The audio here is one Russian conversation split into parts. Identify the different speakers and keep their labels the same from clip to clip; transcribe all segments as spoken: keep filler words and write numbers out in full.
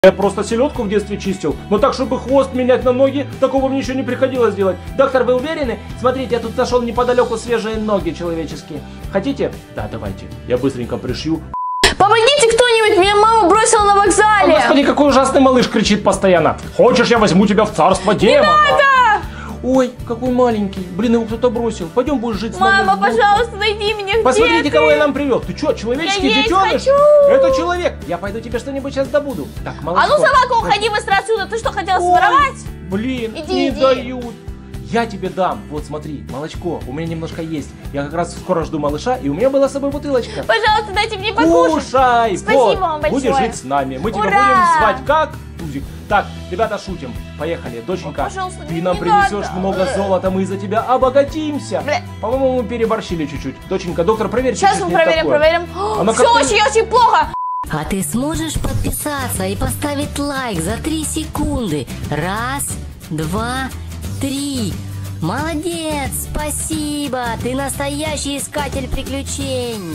Speaker 1: Я просто селедку в детстве чистил, но так, чтобы хвост менять на ноги, такого мне еще не приходилось делать. Доктор, вы уверены? Смотрите, я тут нашел неподалеку свежие ноги человеческие. Хотите? Да, давайте. Я быстренько пришью.
Speaker 2: Помогите кто-нибудь, меня мама бросила на вокзале.
Speaker 1: О, господи, какой ужасный малыш кричит постоянно. Хочешь, я возьму тебя в царство демона?
Speaker 2: Не надо!
Speaker 1: Ой, какой маленький. Блин, его кто-то бросил. Пойдем, будешь жить с нами.
Speaker 2: Мама, пожалуйста, найди меня в
Speaker 1: Посмотрите,
Speaker 2: детстве.
Speaker 1: кого я нам привел. Ты что, человеческий
Speaker 2: Я есть
Speaker 1: детеныш?
Speaker 2: хочу.
Speaker 1: Это человек. Я пойду тебе что-нибудь сейчас добуду. Так, молодец.
Speaker 2: А ну, собака, уходи быстро отсюда. Ты что, хотела своровать?
Speaker 1: Блин,
Speaker 2: Иди,
Speaker 1: не
Speaker 2: иди.
Speaker 1: дают. Я тебе дам. Вот смотри, молочко. У меня немножко есть. Я как раз скоро жду малыша, и у меня была с собой бутылочка.
Speaker 2: Пожалуйста, дайте мне покушать.
Speaker 1: Кушай.
Speaker 2: Спасибо
Speaker 1: вот.
Speaker 2: вам большое.
Speaker 1: Будешь жить с нами. Мы тебя
Speaker 2: Ура!
Speaker 1: будем звать как? Тузик. Так, ребята, шутим. Поехали. Доченька,
Speaker 2: Пожалуйста,
Speaker 1: ты
Speaker 2: не
Speaker 1: нам принесешь
Speaker 2: надо.
Speaker 1: много золота, мы из-за тебя обогатимся.
Speaker 2: Бля.
Speaker 1: По-моему, мы переборщили чуть-чуть. Доченька, доктор, проверьте.
Speaker 2: Сейчас мы проверим, проверим.
Speaker 1: Она
Speaker 2: Все
Speaker 1: как-то-
Speaker 2: очень-очень плохо.
Speaker 3: А ты сможешь подписаться и поставить лайк за три секунды? Раз, два, три. Молодец, спасибо, ты настоящий искатель приключений.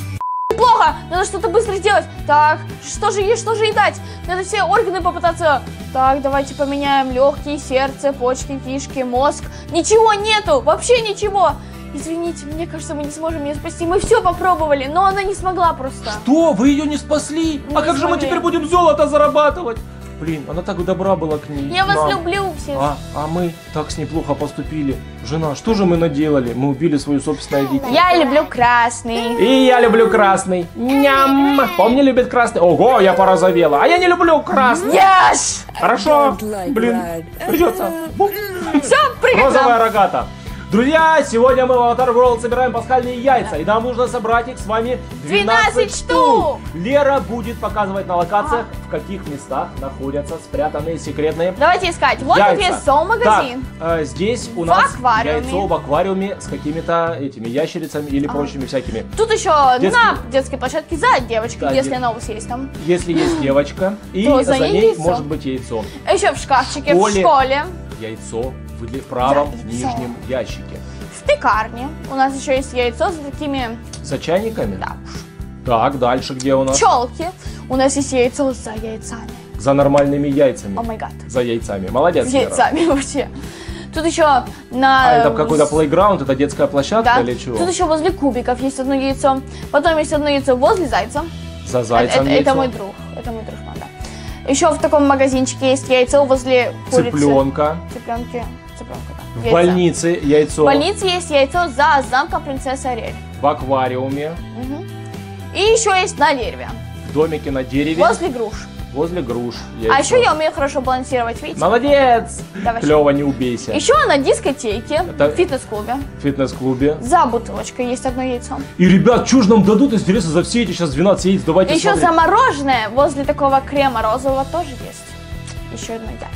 Speaker 2: Плохо, надо что-то быстро сделать. Так, что же есть, что же и дать? Надо все органы попытаться. Так, давайте поменяем легкие, сердце, почки, кишки, мозг. Ничего нету, вообще ничего. Извините, мне кажется, мы не сможем ее спасти. Мы все попробовали, но она не смогла просто.
Speaker 1: Что? Вы ее не спасли?
Speaker 2: Не
Speaker 1: а как же мы
Speaker 2: смогли.
Speaker 1: теперь будем золото зарабатывать? Блин, она так добра была к ней.
Speaker 2: Я вас
Speaker 1: нам.
Speaker 2: люблю всех.
Speaker 1: А, а мы так с ней плохо поступили. Жена, что же мы наделали? Мы убили свое собственное дитя.
Speaker 2: Я люблю красный.
Speaker 1: И я люблю красный. Ням. Помни, любит красный. Ого, я порозовела. А я не люблю красный.
Speaker 2: Ешь!
Speaker 1: Хорошо. Блин, придется.
Speaker 2: Все, прыгай к
Speaker 1: Розовая
Speaker 2: нам.
Speaker 1: рогата. Друзья, сегодня мы в Avatar World собираем пасхальные яйца, и нам нужно собрать их с вами двенадцать,
Speaker 2: двенадцать штук.
Speaker 1: Лера будет показывать на локациях, в каких местах находятся спрятанные секретные
Speaker 2: Давайте искать. Вот
Speaker 1: яйца.
Speaker 2: тут есть зоомагазин.
Speaker 1: Так, э, здесь у
Speaker 2: В
Speaker 1: нас
Speaker 2: аквариуме.
Speaker 1: яйцо в аквариуме с какими-то этими ящерицами или прочими всякими.
Speaker 2: Тут еще
Speaker 1: Детский-
Speaker 2: на детской площадке за девочкой,
Speaker 1: Да,
Speaker 2: если
Speaker 1: де-
Speaker 2: она у вас есть там.
Speaker 1: Если есть девочка, и
Speaker 2: То
Speaker 1: за
Speaker 2: за ней
Speaker 1: ней
Speaker 2: яйцо.
Speaker 1: может быть яйцо.
Speaker 2: А еще в шкафчике,
Speaker 1: В
Speaker 2: в
Speaker 1: школе.
Speaker 2: школе,
Speaker 1: Яйцо в ли- правом
Speaker 2: Да, яйцо.
Speaker 1: нижнем ящике.
Speaker 2: в пекарне. У нас еще есть яйцо за такими,
Speaker 1: За чайниками?
Speaker 2: да,
Speaker 1: Так, дальше где у нас?
Speaker 2: пчелки. У нас есть яйцо за яйцами.
Speaker 1: За нормальными яйцами.
Speaker 2: О май гад.
Speaker 1: За яйцами. Молодец,
Speaker 2: С
Speaker 1: Лера.
Speaker 2: яйцами вообще. Тут еще на...
Speaker 1: А это какой-то плейграунд, это детская площадка
Speaker 2: Да.
Speaker 1: или чего?
Speaker 2: Тут еще возле кубиков есть одно яйцо. Потом есть одно яйцо возле зайца.
Speaker 1: За
Speaker 2: Это,
Speaker 1: зайцем
Speaker 2: это-
Speaker 1: яйцо.
Speaker 2: это мой друг. Это мой дружбан, да. Еще в таком магазинчике есть яйцо возле курицы.
Speaker 1: Цыпленка.
Speaker 2: Цыпленки. Цыпленка, да.
Speaker 1: В
Speaker 2: Яйца.
Speaker 1: больнице яйцо.
Speaker 2: В больнице есть яйцо за замком принцессы Ариэль.
Speaker 1: В аквариуме.
Speaker 2: Мгм. И еще есть на дереве.
Speaker 1: В домике на дереве.
Speaker 2: Возле груш.
Speaker 1: Возле груш. Яйцо.
Speaker 2: А еще я умею хорошо балансировать, видите?
Speaker 1: Молодец!
Speaker 2: Давай.
Speaker 1: Клево, не убейся.
Speaker 2: Еще на дискотеке,
Speaker 1: Это-
Speaker 2: в фитнес-клубе.
Speaker 1: В фитнес-клубе.
Speaker 2: За бутылочкой есть одно яйцо.
Speaker 1: И, ребят, что ж нам дадут, интересно, за все эти сейчас двенадцать яиц? Давайте
Speaker 2: Еще
Speaker 1: смотреть.
Speaker 2: замороженное возле такого крема розового тоже есть. Еще одно яйцо.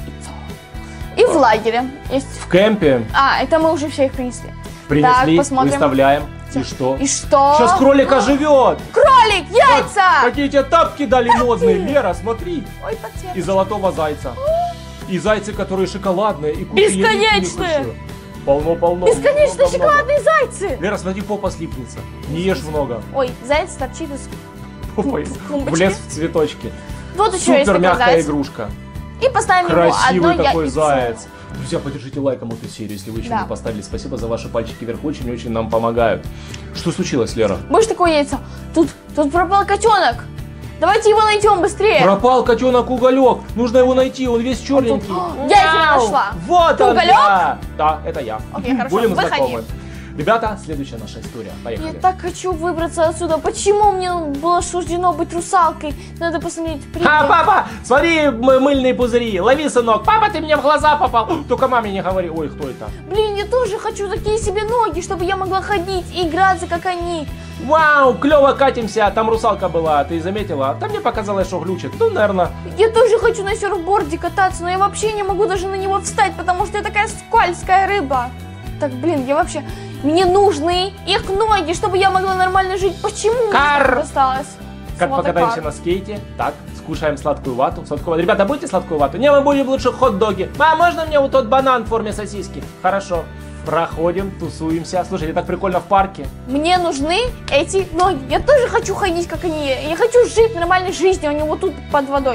Speaker 2: И в лагере есть.
Speaker 1: В кемпе
Speaker 2: А, это мы уже все их принесли.
Speaker 1: принесли,
Speaker 2: Так, посмотрим.
Speaker 1: выставляем. И что?
Speaker 2: И что?
Speaker 1: Сейчас кролик оживет!
Speaker 2: Кролик, яйца!
Speaker 1: Какие тебе тапки дали модные, Лера, смотри!
Speaker 2: Ой, подсвет.
Speaker 1: И золотого зайца. И зайцы, которые шоколадные, и куча яиц у них
Speaker 2: Бесконечные.
Speaker 1: еще. Полно-полно.
Speaker 2: Бесконечно
Speaker 1: много-много.
Speaker 2: шоколадные зайцы!
Speaker 1: Лера, смотри, попа слипнется. Не ешь много.
Speaker 2: Ой, заяц торчит из...
Speaker 1: Ой,
Speaker 2: клумбочки.
Speaker 1: влез в цветочки.
Speaker 2: Вот еще есть
Speaker 1: Супер
Speaker 2: такой
Speaker 1: мягкая
Speaker 2: заяц.
Speaker 1: игрушка.
Speaker 2: И поставим
Speaker 1: Красивый
Speaker 2: ему одно
Speaker 1: такой
Speaker 2: яйцо.
Speaker 1: заяц. Друзья, поддержите лайком эту серию, если вы еще
Speaker 2: Да.
Speaker 1: не поставили. Спасибо за ваши пальчики вверх, очень-очень нам помогают. Что случилось, Лера?
Speaker 2: Будешь такое яйцо? Тут, тут пропал котенок. Давайте его найдем быстрее.
Speaker 1: Пропал котенок Уголек. Нужно его найти, он весь черненький.
Speaker 2: Я его нашла.
Speaker 1: Вот
Speaker 2: Ты
Speaker 1: он
Speaker 2: Уголек?
Speaker 1: я. Да, это я.
Speaker 2: Окей, хорошо,
Speaker 1: Будем
Speaker 2: выходи.
Speaker 1: знакомы. Ребята, следующая наша история.
Speaker 2: Я
Speaker 1: Поехали.
Speaker 2: так хочу выбраться отсюда. Почему мне было суждено быть русалкой? Надо посмотреть.
Speaker 1: А,
Speaker 2: Привет.
Speaker 1: папа, смотри, м- мыльные пузыри. Лови, сынок. Папа, ты мне в глаза попал. Только маме не говори. Ой, кто это?
Speaker 2: Блин, я тоже хочу такие себе ноги, чтобы я могла ходить и играться, как они.
Speaker 1: Вау, клево катимся. Там русалка была, ты заметила? Там мне показалось, что глючит. Ну, наверное.
Speaker 2: Я тоже хочу на серфборде кататься, но я вообще не могу даже на него встать, потому что я такая скользкая рыба. Так, блин, я вообще... Мне нужны их ноги, чтобы я могла нормально жить. Почему мне
Speaker 1: Кар!
Speaker 2: так досталось?
Speaker 1: Как
Speaker 2: Вот и
Speaker 1: покатаемся
Speaker 2: как.
Speaker 1: на скейте. Так, скушаем сладкую вату. Сладкую... Ребята, будете сладкую вату? Не, мы будем лучше хот-доги. А, можно мне вот тот банан в форме сосиски? Хорошо. Проходим, тусуемся. Слушайте, так прикольно в парке.
Speaker 2: Мне нужны эти ноги. Я тоже хочу ходить, как они. Я хочу жить нормальной жизнью, а не вот тут под водой. Что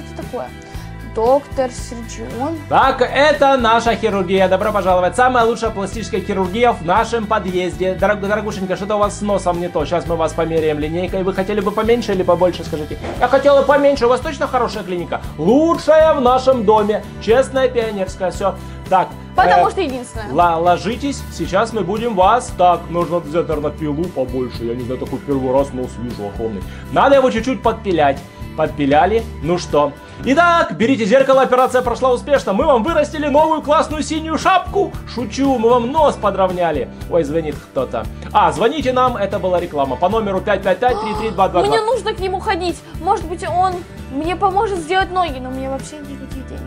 Speaker 2: это такое? Доктор Серджион.
Speaker 1: Так, это наша хирургия. Добро пожаловать. Самая лучшая пластическая хирургия в нашем подъезде. Дорог, дорогушенька, что-то у вас с носом не то. Сейчас мы вас померяем линейкой. Вы хотели бы поменьше или побольше, скажите? Я хотела поменьше. У вас точно хорошая клиника? Лучшая в нашем доме. Честная, пионерская. Все. Так.
Speaker 2: Потому
Speaker 1: э,
Speaker 2: что единственное.
Speaker 1: Ложитесь. Сейчас мы будем вас... Так, нужно взять, наверное, пилу побольше. Я не знаю, такой первый раз нос вижу огромный. Надо его чуть-чуть подпилять. Подпиляли. Ну что? Итак, берите зеркало, операция прошла успешно. Мы вам вырастили новую классную синюю шапку. Шучу, мы вам нос подровняли. Ой, звонит кто-то. А, звоните нам, это была реклама. По номеру пять пять пять три три два два два.
Speaker 2: Мне нужно к нему ходить. Может быть, он мне поможет сделать ноги, но у меня вообще никаких денег.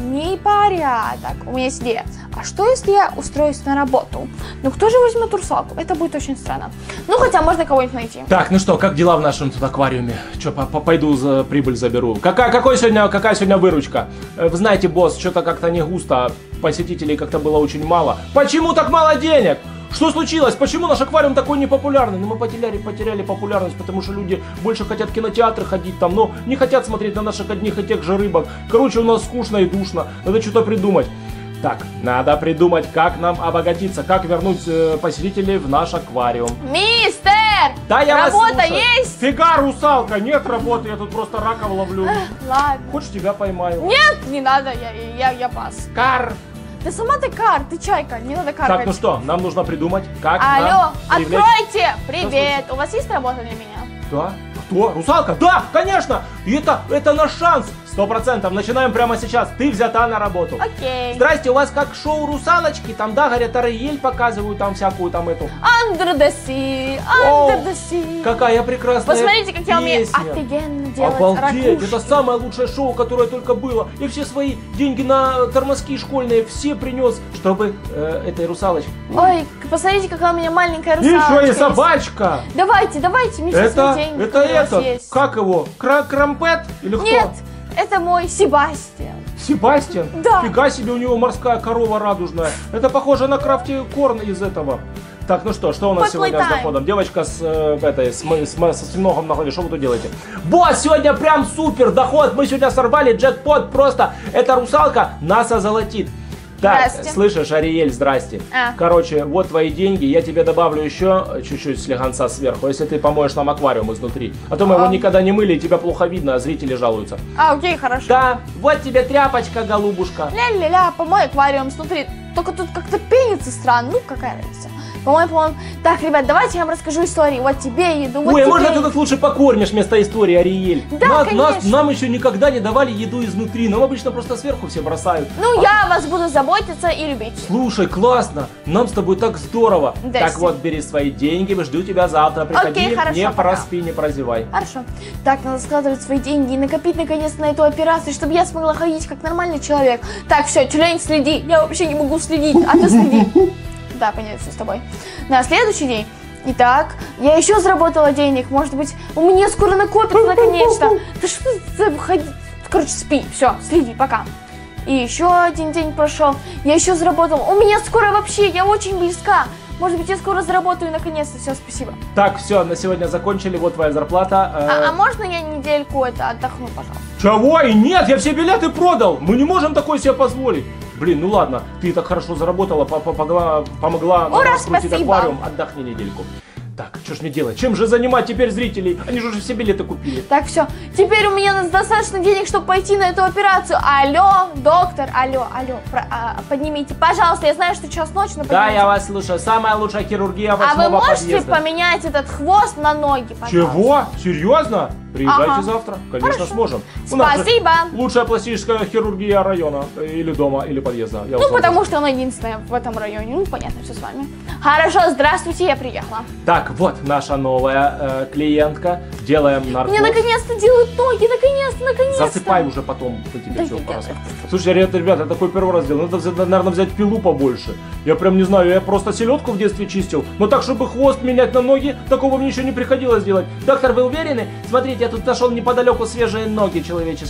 Speaker 2: Непорядок. У меня есть идея. А что, если я устроюсь на работу? Ну, кто же возьмет русалку? Это будет очень странно. Ну, хотя можно кого-нибудь найти.
Speaker 1: Так, ну что, как дела в нашем тут аквариуме? Че, пойду за прибыль заберу. Какая, какой сегодня, какая сегодня выручка? Вы знаете, босс, что-то как-то не густо. Посетителей как-то было очень мало. Почему так мало денег? Что случилось? Почему наш аквариум такой непопулярный? Ну, мы потеряли, потеряли популярность, потому что люди больше хотят в кинотеатры ходить там, но не хотят смотреть на наших одних и тех же рыбок. Короче, у нас скучно и душно. Надо что-то придумать. Так, надо придумать, как нам обогатиться, как вернуть э, посетителей в наш аквариум.
Speaker 2: Мистер!
Speaker 1: Да, я
Speaker 2: Работа
Speaker 1: вас слушаю.
Speaker 2: есть?
Speaker 1: Фига, русалка, нет работы, я тут просто раков ловлю.
Speaker 2: Ладно.
Speaker 1: Хочешь, тебя поймаю?
Speaker 2: Нет, не надо, я, я, я пас.
Speaker 1: Кар!
Speaker 2: Да сама ты кар, ты чайка, не надо каркать.
Speaker 1: Так, ну что, нам нужно придумать, как
Speaker 2: Алло,
Speaker 1: нам привлечь...
Speaker 2: откройте! Привет, у вас есть работа для меня?
Speaker 1: Да? Кто? Русалка? Да, конечно! И это, это наш шанс! Сто процентов. Начинаем прямо сейчас. Ты взята на работу.
Speaker 2: Окей.
Speaker 1: Здрасте, у вас как шоу «Русалочки», там, да, говорят, Ариэль показывают, там всякую там эту.
Speaker 2: Under the sea, under the sea.
Speaker 1: Какая прекрасная
Speaker 2: Посмотрите, как я умею
Speaker 1: песня.
Speaker 2: офигенно делать
Speaker 1: Обалдеть,
Speaker 2: ракушки.
Speaker 1: это самое лучшее шоу, которое только было. Я все свои деньги на тормозки школьные все принес, чтобы э, этой русалочке.
Speaker 2: Ой, посмотрите, какая у меня маленькая русалочка.
Speaker 1: Еще и
Speaker 2: есть.
Speaker 1: собачка.
Speaker 2: Давайте, давайте, мне сейчас
Speaker 1: Это,
Speaker 2: деньги,
Speaker 1: это
Speaker 2: которые у вас
Speaker 1: этот,
Speaker 2: есть.
Speaker 1: как его, Кра Крампет или кто?
Speaker 2: Нет, это мой Себастьян.
Speaker 1: Себастьян?
Speaker 2: Да.
Speaker 1: Фига себе, у него морская корова радужная. Это похоже на Крафти Корн из этого. Так, ну что, что у нас сегодня с доходом? Девочка с, э, этой, с, с, с осьминогом на голове, что вы тут делаете? Босс, сегодня прям супер доход, мы сегодня сорвали джекпот просто. Эта русалка нас озолотит. Так,
Speaker 2: Здрасте.
Speaker 1: слышишь, Ариэль, здрасте.
Speaker 2: А.
Speaker 1: Короче, вот твои деньги, я тебе добавлю еще чуть-чуть слегонца сверху, если ты помоешь нам аквариум изнутри. А то мы его
Speaker 2: А.
Speaker 1: никогда не мыли, и тебя плохо видно, а зрители жалуются.
Speaker 2: А, окей, хорошо.
Speaker 1: Да, вот тебе тряпочка, голубушка.
Speaker 2: Ля-ля-ля, помой аквариум, смотри, только тут как-то пенится странно, ну какая разница. Помой, помой. Так, ребят, давайте я вам расскажу историю. Вот тебе еду, вот
Speaker 1: Ой, а
Speaker 2: тебе
Speaker 1: можно ты
Speaker 2: еду.
Speaker 1: нас лучше покормишь вместо истории, Ариэль?
Speaker 2: Да,
Speaker 1: нас,
Speaker 2: конечно.
Speaker 1: нас- нам еще никогда не давали еду изнутри, нам обычно просто сверху все бросают.
Speaker 2: Ну,
Speaker 1: А-
Speaker 2: я о вас буду заботиться и любить.
Speaker 1: Слушай, классно, нам с тобой так здорово.
Speaker 2: Да,
Speaker 1: так
Speaker 2: си-
Speaker 1: вот, бери свои деньги, жду тебя завтра, приходи,
Speaker 2: Окей, хорошо,
Speaker 1: не
Speaker 2: пока.
Speaker 1: проспи, не прозевай.
Speaker 2: Хорошо. Так, надо складывать свои деньги и накопить наконец на эту операцию, чтобы я смогла ходить как нормальный человек. Так, все, тюлень, следи. Я вообще не могу следить, а ты следи. Да, понятно, с тобой. На следующий день. Итак, я еще заработала денег. Может быть, у меня скоро накопится наконец-то. Да что ты за выходи? Короче, спи. Все, следи, пока. И еще один день прошел. Я еще заработала. У меня скоро вообще, я очень близка. Может быть, я скоро заработаю наконец-то. Все, спасибо.
Speaker 1: Так, все, на сегодня закончили, вот твоя зарплата. э,
Speaker 2: А, а можно я недельку это отдохну, пожалуйста?
Speaker 1: Чего? И нет, я все билеты продал. Мы не можем такое себе позволить. Блин, ну ладно, ты так хорошо заработала, по- по- помогла, помогла нам
Speaker 2: Ура,
Speaker 1: раскрутить
Speaker 2: спасибо.
Speaker 1: аквариум. Отдохни недельку. Так, что ж мне делать? Чем же занимать теперь зрителей? Они же уже все билеты купили.
Speaker 2: Так, все. Теперь у меня достаточно денег, чтобы пойти на эту операцию. Алло, доктор, алло, алло, про- а, поднимите, пожалуйста. Я знаю, что час ночи, но
Speaker 1: Да,
Speaker 2: поднимите.
Speaker 1: я вас слушаю. Самая лучшая хирургия
Speaker 2: А
Speaker 1: восьмого
Speaker 2: вы можете
Speaker 1: подъезда.
Speaker 2: поменять этот хвост на ноги, пожалуйста?
Speaker 1: Чего? Серьезно? Приезжайте
Speaker 2: Ага.
Speaker 1: завтра. Конечно,
Speaker 2: Хорошо.
Speaker 1: сможем. У нас же
Speaker 2: Спасибо.
Speaker 1: лучшая пластическая хирургия района. э, Или дома, или подъезда. Я
Speaker 2: Ну,
Speaker 1: вас
Speaker 2: потому что она единственная в этом районе. Ну, понятно, все с вами. Хорошо, здравствуйте, я приехала.
Speaker 1: Так, вот наша новая э, клиентка. Делаем наркоз.
Speaker 2: Мне наконец-то делают ноги, наконец-то, наконец-то.
Speaker 1: Засыпай уже потом, мы тебе
Speaker 2: Да
Speaker 1: все
Speaker 2: не
Speaker 1: пора.
Speaker 2: делай.
Speaker 1: Слушай, ребята, ребята, я такой первый раз делал. Надо, взять, наверное, взять пилу побольше. Я прям не знаю, я просто селедку в детстве чистил. Но так, чтобы хвост менять на ноги, такого мне еще не приходилось делать. Доктор, вы уверены? Смотрите, я тут нашел неподалеку свежие ноги человеческие.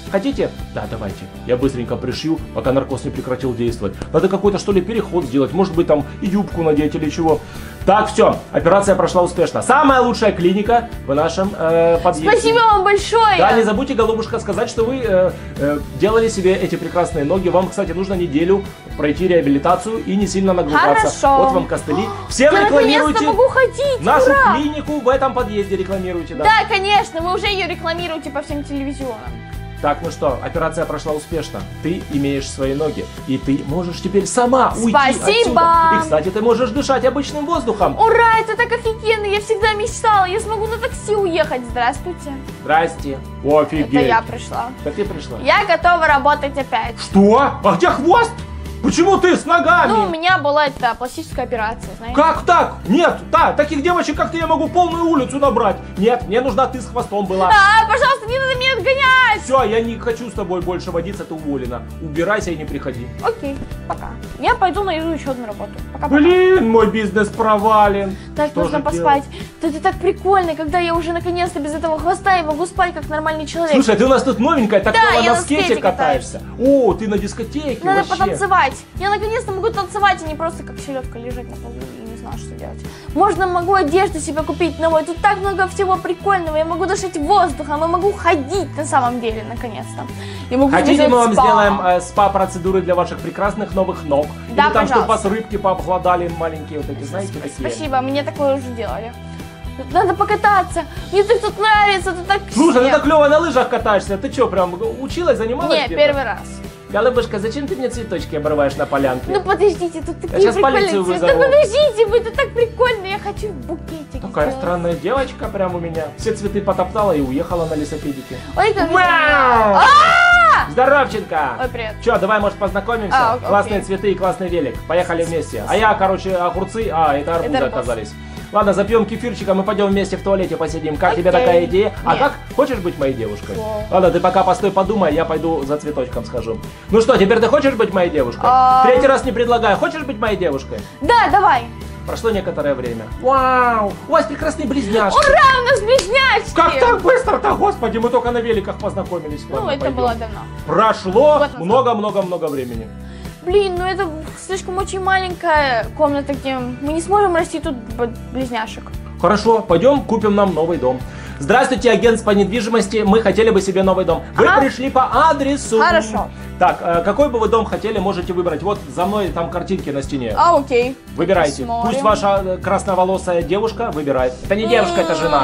Speaker 1: Хотите? Да, давайте. Я быстренько пришью, пока наркоз не прекратил действовать. Надо какой-то, что ли, переход сделать. Может быть, там и юбку надеть или чего. Так, все. Операция прошла успешно. Самая лучшая клиника в нашем э, подъезде.
Speaker 2: Спасибо вам большое.
Speaker 1: Да, не забудьте, голубушка, сказать, что вы э, э, делали себе эти прекрасные ноги. Вам, кстати, нужно неделю пройти реабилитацию и не сильно нагружаться.
Speaker 2: Хорошо.
Speaker 1: Вот вам костыли. Всем
Speaker 2: Я
Speaker 1: рекламируйте.
Speaker 2: наконец-то могу ходить.
Speaker 1: Нашу
Speaker 2: Ура!
Speaker 1: клинику в этом подъезде рекламируйте, да.
Speaker 2: Да, конечно, вы уже ее рекламируете по всем телевизионам.
Speaker 1: Так, ну что, операция прошла успешно. Ты имеешь свои ноги, и ты можешь теперь сама уйти
Speaker 2: Спасибо.
Speaker 1: отсюда. И, кстати, ты можешь дышать обычным воздухом.
Speaker 2: Ура, это так офигенно, я всегда мечтала, я смогу на такси уехать. Здравствуйте.
Speaker 1: Здрасте. Офигеть.
Speaker 2: Это я пришла.
Speaker 1: Так ты пришла.
Speaker 2: Я готова работать опять.
Speaker 1: Что? А где хвост? Почему ты с ногами?
Speaker 2: Ну, у меня была эта пластическая операция, знаете.
Speaker 1: Как так? Нет, да, таких девочек, как ты, я могу полную улицу набрать. Нет, мне нужна ты с хвостом была.
Speaker 2: А, пожалуйста, не надо меня отгонять.
Speaker 1: Все, я не хочу с тобой больше водиться, ты уволена. Убирайся и не приходи.
Speaker 2: Окей, пока. Я пойду найду еще одну работу. Пока-пока.
Speaker 1: Блин, мой бизнес провален.
Speaker 2: Так,
Speaker 1: Что
Speaker 2: нужно
Speaker 1: же
Speaker 2: поспать. Да это так прикольно, когда я уже наконец-то без этого хвоста и могу спать как нормальный человек.
Speaker 1: Слушай, ты у нас тут новенькая, так
Speaker 2: Да,
Speaker 1: ты
Speaker 2: я
Speaker 1: на
Speaker 2: на
Speaker 1: скейте
Speaker 2: скейте
Speaker 1: катаешься. О, ты на дискотеке
Speaker 2: Надо
Speaker 1: вообще.
Speaker 2: потанцевать. Я наконец-то могу танцевать, а не просто как селедка лежать на полу и не знаю, что делать. Можно могу одежду себе купить новую. Тут так много всего прикольного. Я могу дышать воздухом, я могу ходить на самом деле, наконец-то. Я могу
Speaker 1: Хотите,
Speaker 2: сделать
Speaker 1: мы вам
Speaker 2: спа.
Speaker 1: сделаем э, спа-процедуры для ваших прекрасных новых ног?
Speaker 2: Да,
Speaker 1: Или там, чтобы
Speaker 2: пожалуйста.
Speaker 1: вас рыбки пообгладали маленькие вот эти, знаете, такие?
Speaker 2: Спасибо, мне такое уже делали. Тут надо покататься. Мне так тут нравится, тут так
Speaker 1: Слушай,
Speaker 2: снег.
Speaker 1: ты так клево на лыжах катаешься. Ты что, прям училась, занималась
Speaker 2: Не,
Speaker 1: где-то?
Speaker 2: первый раз.
Speaker 1: Голубушка, зачем ты мне цветочки обрываешь на полянке?
Speaker 2: Ну подождите, тут такие
Speaker 1: сейчас
Speaker 2: прикольные
Speaker 1: полицию
Speaker 2: цветы.
Speaker 1: вызову.
Speaker 2: Да подождите, вы это так прикольно, я хочу букетик.
Speaker 1: Такая
Speaker 2: сделать.
Speaker 1: странная девочка прям у меня. Все цветы потоптала и уехала на лесопедике.
Speaker 2: Ой, как
Speaker 1: Вау!
Speaker 2: А!
Speaker 1: Здоровченко!
Speaker 2: Ой, привет.
Speaker 1: Че, давай, может, познакомимся?
Speaker 2: А, окей.
Speaker 1: Классные цветы и классный велик. Поехали вместе. А я, короче, огурцы, а, это арбузы
Speaker 2: Это арбуз.
Speaker 1: оказались. Ладно, запьем кефирчиком и пойдем вместе в туалете посидим. Как тебе
Speaker 2: Окей.
Speaker 1: такая идея? А
Speaker 2: Нет.
Speaker 1: как? Хочешь быть моей девушкой?
Speaker 2: О.
Speaker 1: Ладно, ты пока постой, подумай, я пойду за цветочком схожу. Ну что, теперь ты хочешь быть моей девушкой?
Speaker 2: А.
Speaker 1: Третий раз не предлагаю. Хочешь быть моей девушкой?
Speaker 2: Да, давай.
Speaker 1: Прошло некоторое время. Вау! У вас прекрасные близняшки.
Speaker 2: Ура, у нас близняшки.
Speaker 1: Как так быстро-то, господи, мы только на великах познакомились.
Speaker 2: Ну,
Speaker 1: Ладно,
Speaker 2: это
Speaker 1: пойдем.
Speaker 2: было давно.
Speaker 1: Прошло
Speaker 2: Год назад.
Speaker 1: много-много-много времени.
Speaker 2: Блин, ну это слишком очень маленькая комната, где мы не сможем расти тут б- близняшек.
Speaker 1: Хорошо, пойдем купим нам новый дом. Здравствуйте, агент по недвижимости. Мы хотели бы себе новый дом. Вы
Speaker 2: Ага.
Speaker 1: пришли по адресу.
Speaker 2: Хорошо.
Speaker 1: Так, э, какой бы вы дом хотели, можете выбрать. Вот за мной там картинки на стене.
Speaker 2: А, окей.
Speaker 1: Выбирайте.
Speaker 2: Посмотрим.
Speaker 1: Пусть ваша э, красноволосая девушка выбирает. Это не девушка, это жена.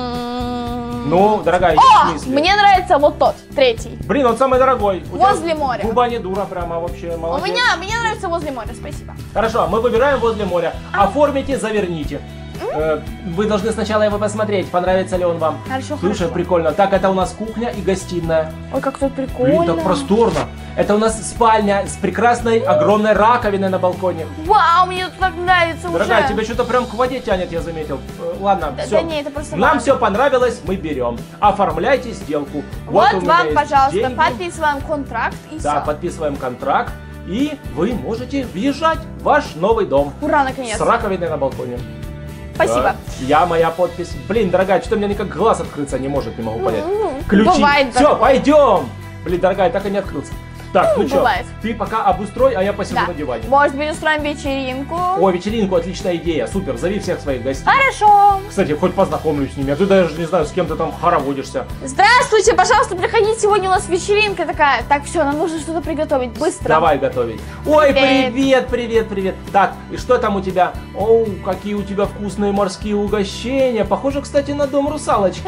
Speaker 2: М-м-м.
Speaker 1: Ну, дорогая,
Speaker 2: О,
Speaker 1: в смысле?
Speaker 2: мне нравится вот тот, третий.
Speaker 1: Блин, он самый дорогой. У тебя
Speaker 2: Возле моря.
Speaker 1: Губа не дура прямо вообще,
Speaker 2: У
Speaker 1: молодец.
Speaker 2: меня, мне нравится возле моря, спасибо.
Speaker 1: Хорошо, мы выбираем возле моря. Оформите, заверните. Э, Вы должны сначала его посмотреть, понравится ли он вам.
Speaker 2: Хорошо,
Speaker 1: Слушай,
Speaker 2: хорошо.
Speaker 1: прикольно. Так, это у нас кухня и гостиная.
Speaker 2: Ой, как тут прикольно.
Speaker 1: Блин, так просторно. Это у нас спальня с прекрасной огромной раковиной на балконе.
Speaker 2: Вау, мне тут так нравится
Speaker 1: Дорогая,
Speaker 2: уже.
Speaker 1: тебя что-то прям к воде тянет, я заметил. Э, Ладно,
Speaker 2: Да-
Speaker 1: все.
Speaker 2: да не, это просто
Speaker 1: Нам
Speaker 2: ладно.
Speaker 1: все понравилось, мы берем. Оформляйте сделку.
Speaker 2: Вот
Speaker 1: у меня
Speaker 2: вам,
Speaker 1: есть
Speaker 2: пожалуйста,
Speaker 1: деньги.
Speaker 2: подписываем контракт и
Speaker 1: Да,
Speaker 2: все.
Speaker 1: подписываем контракт. И вы можете въезжать в ваш новый дом.
Speaker 2: Ура,
Speaker 1: С
Speaker 2: наконец.
Speaker 1: раковиной на балконе.
Speaker 2: Спасибо.
Speaker 1: Да. Я, моя подпись. Блин, дорогая, что-то у меня никак глаз открыться не может, не могу понять.
Speaker 2: Ну,
Speaker 1: Ключи.
Speaker 2: бывает
Speaker 1: Все,
Speaker 2: такое.
Speaker 1: пойдем. Блин, дорогая, так и не открылся. Так,
Speaker 2: Ну,
Speaker 1: ну что,
Speaker 2: бывает.
Speaker 1: ты пока обустрой, а я посижу
Speaker 2: Да.
Speaker 1: на диване.
Speaker 2: Может быть, устроим вечеринку?
Speaker 1: О, вечеринку, отличная идея. Супер, зови всех своих гостей.
Speaker 2: Хорошо.
Speaker 1: Кстати, хоть познакомлюсь с ними, а ты даже не знаю, с кем ты там хороводишься.
Speaker 2: Здравствуйте, пожалуйста, приходите. Сегодня у нас вечеринка такая. Так, все, нам нужно что-то приготовить. Быстро.
Speaker 1: Давай готовить. Ой,
Speaker 2: Привет.
Speaker 1: привет, привет, привет. Так, и что там у тебя? Оу, какие у тебя вкусные морские угощения. Похоже, кстати, на дом русалочки.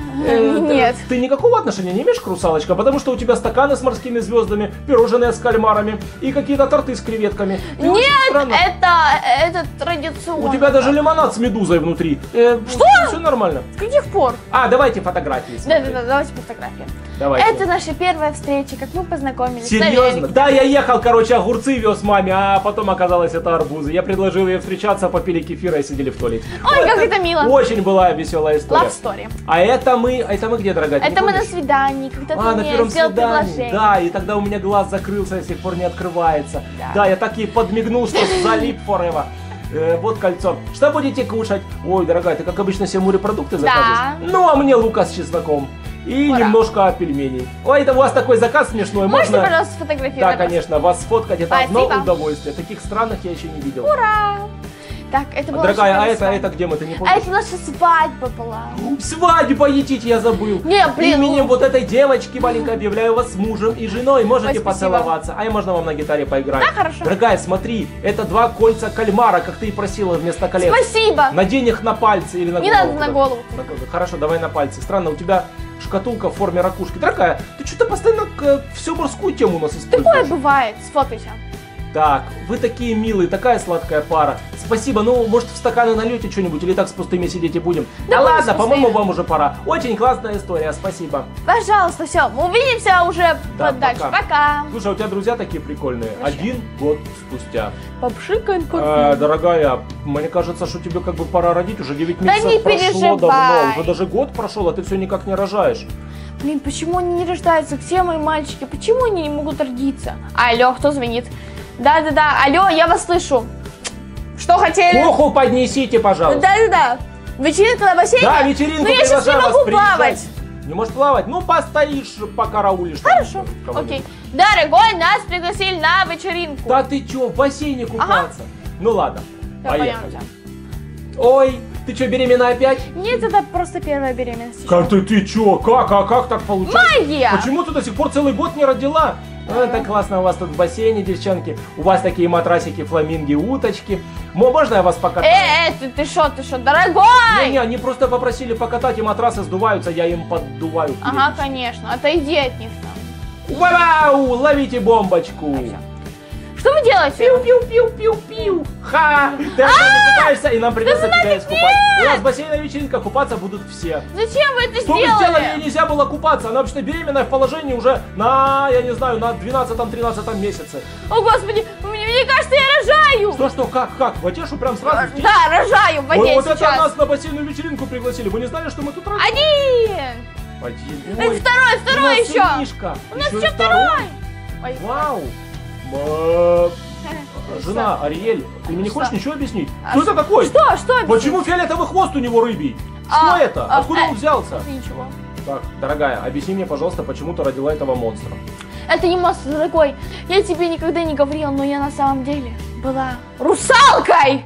Speaker 1: Э,
Speaker 2: Нет.
Speaker 1: Ты никакого отношения не имеешь к русалочкам? Потому что у тебя стаканы с морскими звездами, пирожные с кальмарами и какие-то торты с креветками. Ты очень
Speaker 2: Нет,
Speaker 1: странно.
Speaker 2: это, это традиционно.
Speaker 1: У тебя даже лимонад с медузой внутри. Э,
Speaker 2: Что?
Speaker 1: Все нормально.
Speaker 2: С каких пор?
Speaker 1: А, давайте фотографии смотреть.
Speaker 2: Да-да-да, давайте фотографию.
Speaker 1: Давайте.
Speaker 2: Это наша первая встреча, как мы познакомились.
Speaker 1: Серьезно?
Speaker 2: Наверное.
Speaker 1: Да, я ехал, короче, огурцы вез маме, а потом оказалось это арбузы. Я предложил ей встречаться, попили кефира и сидели в туалете.
Speaker 2: Ой, как это мило.
Speaker 1: Очень была веселая история.
Speaker 2: Love story.
Speaker 1: А это мы, а это мы где, дорогая? ты не
Speaker 2: Это мы на
Speaker 1: помнишь?
Speaker 2: свидании, когда
Speaker 1: А,
Speaker 2: ты
Speaker 1: на
Speaker 2: мне
Speaker 1: первом
Speaker 2: сделал
Speaker 1: свидании,
Speaker 2: предложение.
Speaker 1: да, и тогда у меня глаз закрылся, и с тех пор не открывается.
Speaker 2: Да.
Speaker 1: Да, я так ей подмигнул, что залип forever. Э, вот кольцо. Что будете кушать? Ой, дорогая, ты как обычно все морепродукты заказываешь? Ну, а мне лука с чесноком. и
Speaker 2: Ура.
Speaker 1: немножко пельменей. Ой, это у вас такой заказ смешной.
Speaker 2: Можете,
Speaker 1: Можно...
Speaker 2: пожалуйста, сфотографировать?
Speaker 1: Да, конечно, вас сфоткать, это одно
Speaker 2: Спасибо.
Speaker 1: удовольствие. Таких странных я еще не видел.
Speaker 2: Ура! Так, это была
Speaker 1: Дорогая, а
Speaker 2: наша
Speaker 1: это,
Speaker 2: свадьба.
Speaker 1: это где мы, ты не
Speaker 2: А
Speaker 1: помнишь?
Speaker 2: это наша свадьба была.
Speaker 1: Свадьбу едите, я забыл.
Speaker 2: Не, блин,
Speaker 1: Именем
Speaker 2: ну-
Speaker 1: вот этой девочки маленькой объявляю вас мужем и женой. Можете
Speaker 2: Ой, спасибо.
Speaker 1: поцеловаться. А я можно вам на гитаре поиграть.
Speaker 2: Да, хорошо.
Speaker 1: Дорогая, смотри, это два кольца кальмара, как ты и просила вместо колец.
Speaker 2: Спасибо.
Speaker 1: Надень их на пальцы или на
Speaker 2: Не
Speaker 1: голову.
Speaker 2: надо на
Speaker 1: да.
Speaker 2: голову.
Speaker 1: На голову. Хорошо, давай на пальцы. Странно, у тебя шкатулка в форме ракушки. Дорогая, ты что-то постоянно к, всю морскую тему у нас используешь.
Speaker 2: Такое бывает. Сфотайся.
Speaker 1: Так, вы такие милые, такая сладкая пара. Спасибо, ну, может, в стаканы нальете что-нибудь, или так с пустыми сидеть и будем?
Speaker 2: Да
Speaker 1: Да
Speaker 2: будем
Speaker 1: ладно,
Speaker 2: с
Speaker 1: по-моему,
Speaker 2: пустыми.
Speaker 1: вам уже пора. Очень классная история, спасибо.
Speaker 2: Пожалуйста, все. Мы увидимся уже
Speaker 1: Да,
Speaker 2: дальше.
Speaker 1: пока.
Speaker 2: Пока.
Speaker 1: Слушай, а у тебя друзья такие прикольные.
Speaker 2: Вообще.
Speaker 1: Один год спустя.
Speaker 2: Попшикаем
Speaker 1: Э,
Speaker 2: кофе.
Speaker 1: дорогая, мне кажется, что тебе как бы пора родить. Уже девять
Speaker 2: Да
Speaker 1: месяцев
Speaker 2: не
Speaker 1: прошло
Speaker 2: переживай.
Speaker 1: давно. Уже даже год прошел, а ты все никак не рожаешь.
Speaker 2: Блин, почему они не рождаются? Где мои мальчики? Почему они не могут родиться? Алло, кто звонит? Да-да-да, алло, я вас слышу. Что хотели?
Speaker 1: Коху поднесите, пожалуйста.
Speaker 2: Да-да-да. Вечеринка на бассейне?
Speaker 1: Да, вечеринку
Speaker 2: Ну я сейчас не
Speaker 1: приглашаю вас
Speaker 2: могу
Speaker 1: приезжать.
Speaker 2: плавать.
Speaker 1: Не можешь плавать? Ну, постоишь, покараулишь. там
Speaker 2: Хорошо,
Speaker 1: кого-нибудь.
Speaker 2: окей. Дорогой, нас пригласили на вечеринку.
Speaker 1: Да ты чё, в бассейне купаться? Ну ладно,
Speaker 2: Да,
Speaker 1: поехали.
Speaker 2: пойдемте.
Speaker 1: Ой, ты чё, беременна опять?
Speaker 2: Нет, это просто первая беременность. еще.
Speaker 1: Как ты, ты чё, как, а как так получается?
Speaker 2: Магия!
Speaker 1: Почему ты до сих пор целый год не родила? Ну, это классно у вас тут в бассейне, девчонки. У вас такие матрасики, фламинги, уточки. Мо- Можно я вас покатаю?
Speaker 2: Э, э, ты, ты шо, ты шо, дорогой?
Speaker 1: Не-не, они просто попросили покатать, и матрасы сдуваются, я им поддуваю.
Speaker 2: Ага, конечно, отойди от них там.
Speaker 1: Вау, ловите бомбочку.
Speaker 2: Всё. Что вы делаете?
Speaker 1: Пиу-пиу-пиу-пиу-пиу. Ха! Ты опять не купаешься, и нам придется тебя искупать. У нас бассейная вечеринка, купаться будут все.
Speaker 2: Зачем вы это
Speaker 1: Что вы сделали? Ей
Speaker 2: сделали?
Speaker 1: нельзя было купаться. Она вообще беременная в положении уже на, я не знаю, на двенадцатом-тринадцатом месяце.
Speaker 2: О, господи, мне, мне кажется, я рожаю.
Speaker 1: Что, что, как, как? В Одешу прям сразу здесь?
Speaker 2: Да, рожаю в
Speaker 1: Ой,
Speaker 2: воде
Speaker 1: вот это
Speaker 2: сейчас.
Speaker 1: нас на бассейную вечеринку пригласили. Вы не знали, что мы тут раз?
Speaker 2: Один.
Speaker 1: Один.
Speaker 2: Это
Speaker 1: Ой,
Speaker 2: второй,
Speaker 1: у
Speaker 2: второй
Speaker 1: нас
Speaker 2: еще.
Speaker 1: сынишка.
Speaker 2: У нас
Speaker 1: Еще и
Speaker 2: еще второй. Ой,
Speaker 1: Вау. М,
Speaker 2: Что?
Speaker 1: Жена, Ариэль, ты мне не хочешь
Speaker 2: Что?
Speaker 1: ничего объяснить?
Speaker 2: А
Speaker 1: Что это такое?
Speaker 2: Что, что? объяснить?
Speaker 1: Почему фиолетовый хвост у него рыбий? Что
Speaker 2: А,
Speaker 1: это?
Speaker 2: а,
Speaker 1: Откуда
Speaker 2: э,
Speaker 1: он взялся?
Speaker 2: Ничего.
Speaker 1: Так, дорогая, объясни мне, пожалуйста, почему ты родила этого монстра.
Speaker 2: Это не монстр, дорогой. Я тебе никогда не говорила, но я на самом деле была русалкой.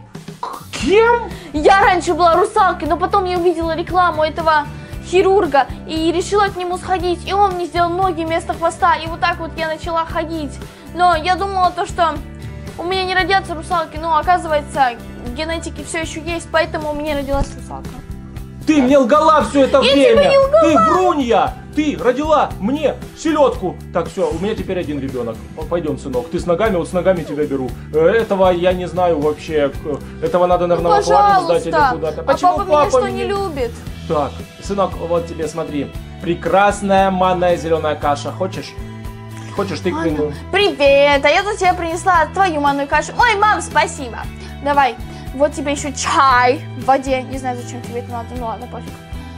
Speaker 1: Кем?
Speaker 2: Я раньше была русалкой, но потом я увидела рекламу этого хирурга и решила к нему сходить. И он мне сделал ноги вместо хвоста. И вот так вот я начала ходить. Но я думала то, что у меня не родятся русалки. Но оказывается, в генетике все еще есть, поэтому у меня родилась русалка.
Speaker 1: Ты мне лгала все это
Speaker 2: Я
Speaker 1: время!
Speaker 2: тебе не лгала!
Speaker 1: Ты врунья! Ты родила мне селедку! Так, все, у меня теперь один ребенок. Пойдем, сынок. Ты с ногами, вот с ногами тебя беру. Э, Этого я не знаю вообще. К- Этого надо, наверное, в аквариум сдать или
Speaker 2: Пожалуйста.
Speaker 1: куда-то.
Speaker 2: А
Speaker 1: Почему
Speaker 2: папа меня что,
Speaker 1: мне-
Speaker 2: не любит?
Speaker 1: Так, сынок, вот тебе, смотри. Прекрасная манная зеленая каша. Хочешь? Хочешь тыквенную?
Speaker 2: Привет, а я тут тебе принесла твою манную кашу. Ой, мам, спасибо. Давай, вот тебе еще чай в воде. Не знаю, зачем тебе это надо, ну ладно, пофиг.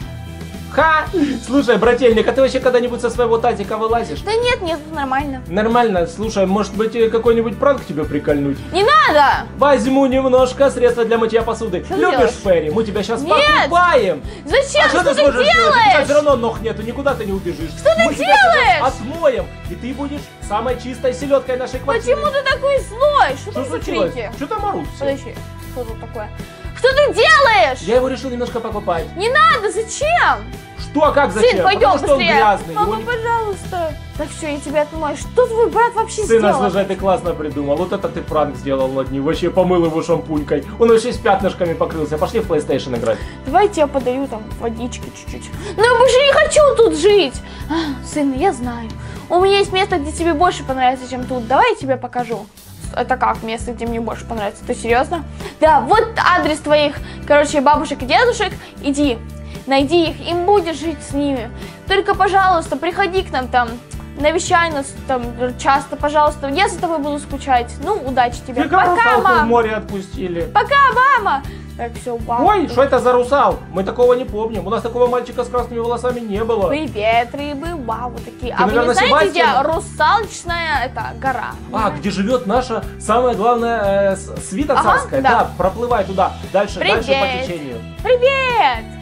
Speaker 1: Ха! Слушай, брательник, а ты вообще когда-нибудь со своего тазика вылазишь?
Speaker 2: Да нет, нет, нормально.
Speaker 1: Нормально, слушай, может быть э, какой-нибудь пранк тебе прикольнуть?
Speaker 2: Не надо!
Speaker 1: Возьму немножко средства для мытья посуды.
Speaker 2: Что ты
Speaker 1: Любишь,
Speaker 2: делаешь?
Speaker 1: Ферри? Мы тебя сейчас
Speaker 2: Нет!
Speaker 1: покупаем.
Speaker 2: Зачем?
Speaker 1: А что ты
Speaker 2: ты
Speaker 1: сможешь сделать? У тебя
Speaker 2: делаешь?
Speaker 1: все равно ног нету, никуда ты не убежишь.
Speaker 2: Что ты
Speaker 1: Мы тебя
Speaker 2: делаешь?
Speaker 1: сейчас отмоем, и ты будешь самой чистой селедкой нашей квартиры.
Speaker 2: Почему ты такой злой? Что
Speaker 1: Что
Speaker 2: тут за
Speaker 1: случилось?
Speaker 2: крики?
Speaker 1: Что там орут все?
Speaker 2: Подожди, что тут такое? Что ты делаешь?
Speaker 1: Я его решил немножко покупать.
Speaker 2: Не надо, зачем?
Speaker 1: Что, а как, зачем?
Speaker 2: Сын, пойдем
Speaker 1: Потому что он
Speaker 2: быстрее.
Speaker 1: грязный.
Speaker 2: Мама,
Speaker 1: его не-
Speaker 2: пожалуйста. Так все, я тебя отмою. Что твой брат вообще
Speaker 1: Сына,
Speaker 2: сделал?
Speaker 1: слушай, ты классно придумал. Вот это ты пранк сделал над ним. Вообще помыл его шампунькой. Он вообще с пятнышками покрылся. Пошли в PlayStation играть.
Speaker 2: Давайте я подаю там водички чуть-чуть. Но я больше не хочу тут жить. А, сын, я знаю. У меня есть место, где тебе больше понравится, чем тут. Давай я тебе покажу. Это как место, где мне больше понравится? Ты серьезно? Да, вот адрес твоих, короче, бабушек и дедушек. Иди, найди их, и будешь жить с ними. Только, пожалуйста, приходи к нам там. Навещай нас там часто, пожалуйста. Я за тобой буду скучать. Ну, удачи тебе.
Speaker 1: Фига,
Speaker 2: Пока,
Speaker 1: русалку в
Speaker 2: мам.
Speaker 1: море отпустили.
Speaker 2: Пока, мама. Так, все, вау.
Speaker 1: Ой, что это за русал? Мы такого не помним. У нас такого мальчика с красными волосами не было.
Speaker 2: Привет, рыбы, вау, вот такие. а вы
Speaker 1: наверное,
Speaker 2: не знаете, где
Speaker 1: Себастьян?
Speaker 2: русалочная это гора?
Speaker 1: А, где живет наша самая главная э, с- свита
Speaker 2: Ага,
Speaker 1: царская.
Speaker 2: да.
Speaker 1: Да, проплывай туда. Дальше,
Speaker 2: Привет.
Speaker 1: дальше по течению.
Speaker 2: Привет!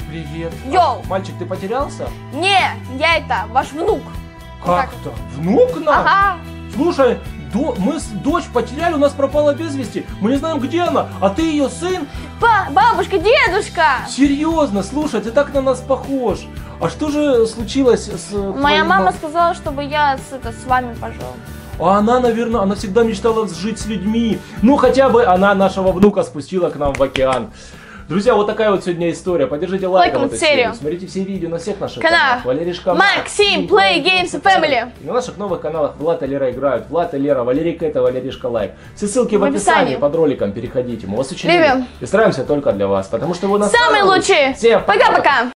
Speaker 1: Привет.
Speaker 2: Йоу.
Speaker 1: А, мальчик, ты потерялся?
Speaker 2: Не, я это, ваш внук. Вот так.
Speaker 1: Как-то? Внук наш?
Speaker 2: Ага.
Speaker 1: Слушай, до- мы с дочь потеряли, у нас пропала без вести. Мы не знаем, где она. А ты ее сын?
Speaker 2: Ба- бабушка, дедушка.
Speaker 1: Серьезно, слушай, ты так на нас похож. А что же случилось с...
Speaker 2: Моя
Speaker 1: твоей
Speaker 2: мама
Speaker 1: мам-
Speaker 2: сказала, чтобы я с, это, с вами пожил.
Speaker 1: А она, наверное, она всегда мечтала жить с людьми. Ну, хотя бы она нашего внука спустила к нам в океан. Друзья, вот такая вот сегодня история. Поддержите лайком
Speaker 2: Лайком
Speaker 1: эту
Speaker 2: серию.
Speaker 1: серию. Смотрите все видео на всех наших
Speaker 2: Канал.
Speaker 1: каналах. Валеришка
Speaker 2: Максим, Play Games Family.
Speaker 1: И на наших новых каналах Влад и Лера играют. Влад и Лера, Валерий Кэта, Валеришка Лайк. Все ссылки в,
Speaker 2: В
Speaker 1: описании.
Speaker 2: описании.
Speaker 1: Под роликом переходите. Мы вас очень
Speaker 2: Любим.
Speaker 1: любим. И стараемся только для вас. Потому что вы нас
Speaker 2: Самые лучшие.
Speaker 1: Всем
Speaker 2: Пока-пока.